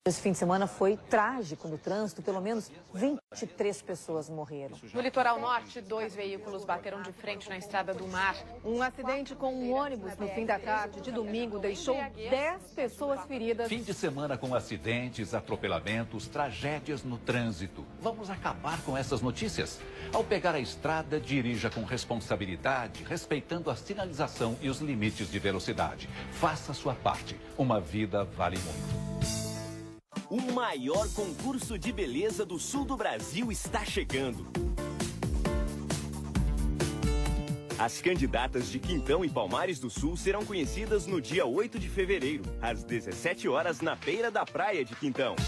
Esse fim de semana foi trágico no trânsito, pelo menos 23 pessoas morreram. No litoral norte, 2 veículos bateram de frente na Estrada do Mar. Um acidente com um ônibus no fim da tarde de domingo deixou 10 pessoas feridas. Fim de semana com acidentes, atropelamentos, tragédias no trânsito. Vamos acabar com essas notícias? Ao pegar a estrada, dirija com responsabilidade, respeitando a sinalização e os limites de velocidade. Faça a sua parte. Uma vida vale muito. O maior concurso de beleza do sul do Brasil está chegando. As candidatas de Quintão e Palmares do Sul serão conhecidas no dia 8 de fevereiro, às 17 horas, na beira da praia de Quintão.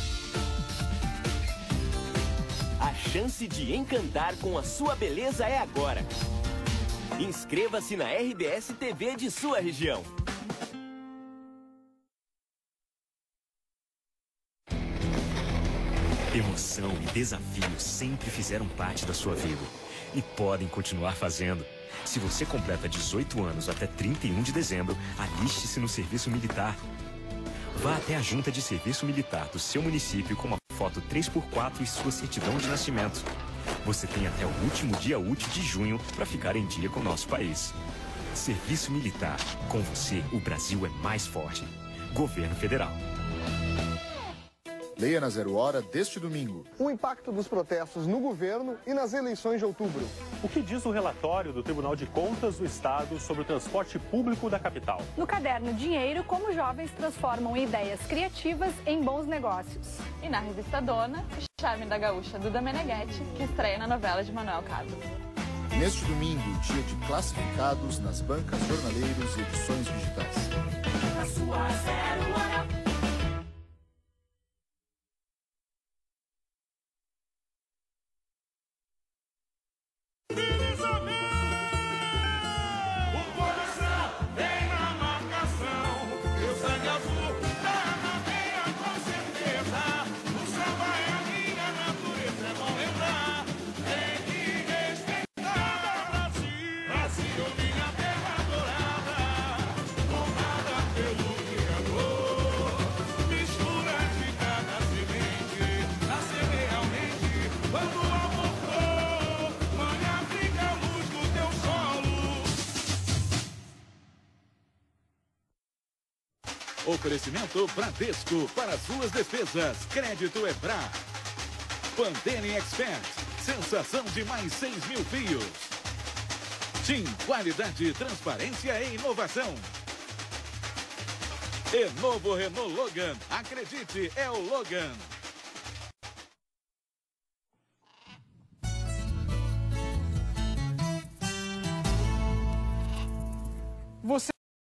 A chance de encantar com a sua beleza é agora. Inscreva-se na RBS TV de sua região. Emoção e desafio sempre fizeram parte da sua vida e podem continuar fazendo. Se você completa 18 anos até 31 de dezembro, aliste-se no serviço militar. Vá até a junta de serviço militar do seu município com uma foto 3x4 e sua certidão de nascimento. Você tem até o último dia útil de junho para ficar em dia com o nosso país. Serviço militar. Com você, o Brasil é mais forte. Governo Federal. Leia na Zero Hora deste domingo. O impacto dos protestos no governo e nas eleições de outubro. O que diz o relatório do Tribunal de Contas do Estado sobre o transporte público da capital? No caderno Dinheiro, como jovens transformam ideias criativas em bons negócios. E na revista Dona, o charme da gaúcha Duda Meneghetti, que estreia na novela de Manuel Carlos. Neste domingo, dia de classificados nas bancas, jornaleiros e edições digitais. A sua Zero Hora. Oferecimento Bradesco para suas despesas. Crédito é Bra. Pantene Expert. Sensação de mais 6 mil fios. TIM. Qualidade, transparência e inovação. E novo Renault Logan. Acredite, é o Logan.